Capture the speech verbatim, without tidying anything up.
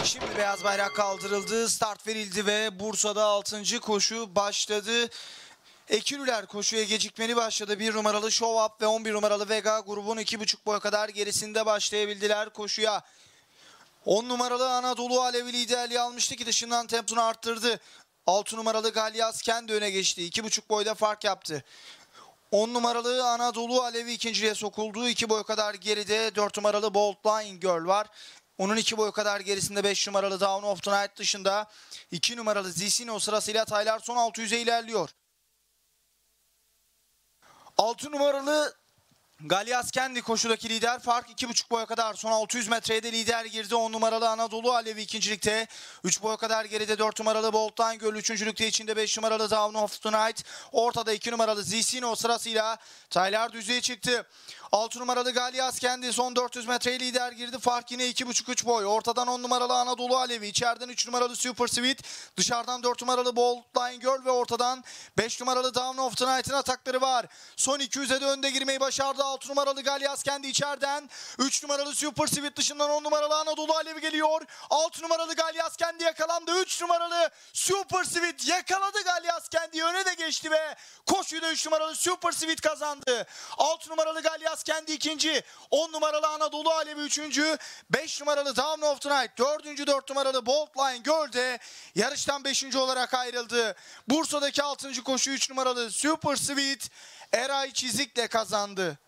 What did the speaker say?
Şimdi beyaz bayrak kaldırıldı, start verildi ve Bursa'da altıncı koşu başladı. Ekürüler koşuya gecikmeli başladı. bir numaralı Show Up ve on bir numaralı Vega grubun iki buçuk boy kadar gerisinde başlayabildiler koşuya. on numaralı Anadolu Alevi liderliği almıştı ki dışından temponu arttırdı. altı numaralı Galyas kendi öne geçti. iki buçuk boyda fark yaptı. on numaralı Anadolu Alevi ikinciliğe sokuldu. iki boy kadar geride dört numaralı Bold Line Girl var. Onun iki boy kadar gerisinde beş numaralı Down of the Night dışında iki numaralı Zisino sırasıyla Taylar son altı yüze ilerliyor. altı numaralı Galyas kendi koşudaki lider, fark iki buçuk boya kadar, son altı yüz metreye de lider girdi. on numaralı Anadolu Alevi ikincilikte, üç boya kadar geride dört numaralı Bolt'tan Göl üçüncülükte, içinde beş numaralı Down of the Night, ortada iki numaralı Zisino sırasıyla Taylar düzlüğe çıktı. altı numaralı Galyas kendi son dört yüz metreye lider girdi, fark yine iki buçuk üç boy. Ortadan on numaralı Anadolu Alevi, içeriden üç numaralı Super Sweet, dışarıdan dört numaralı Bold Line Girl ve ortadan beş numaralı Down of the Night'ın atakları var. Son iki yüze de önde girmeyi başardı. altı numaralı Galyas kendi içeriden, üç numaralı Super Sweet dışından on numaralı Anadolu Alevi geliyor. altı numaralı Galyas kendi yakalandı. üç numaralı Super Sweet yakaladı Galyas kendi, öne de geçti ve koşuyu da üç numaralı Super Sweet kazandı. altı numaralı Galyas kendi ikinci, on numaralı Anadolu Alevi üçüncü, beş numaralı Down of the Night dördüncü, dört numaralı Bold Line Girl de yarıştan beşinci olarak ayrıldı. Bursa'daki altıncı koşu üç numaralı Super Sweet Eray Çizik'le kazandı.